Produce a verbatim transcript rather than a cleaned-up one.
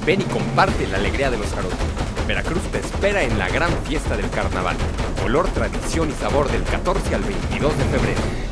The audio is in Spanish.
Ven y comparte la alegría de los jarochos. Veracruz te espera en la gran fiesta del carnaval. Color, tradición y sabor del catorce al veintidós de febrero.